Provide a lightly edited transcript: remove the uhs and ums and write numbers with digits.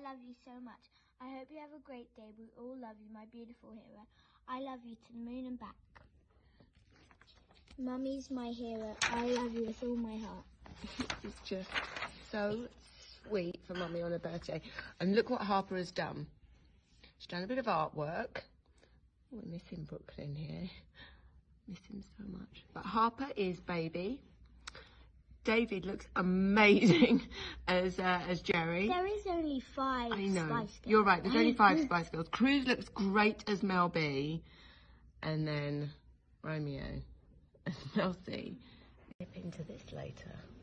love you so much. I hope you have a great day. We all love you, my beautiful hero. I love you to the moon and back. Mummy's my hero. I love you with all my heart. It's just so sweet for Mummy on her birthday. And look what Harper has done. She's done a bit of artwork. We're missing Brooklyn here. Miss him so much. But Harper is baby. David looks amazing as Jerry. There is only 5 I know. Spice Girls. You're right. There's only 5 Spice Girls. Cruz looks great as Mel B. And then Romeo. And Mel C. Dip into this later.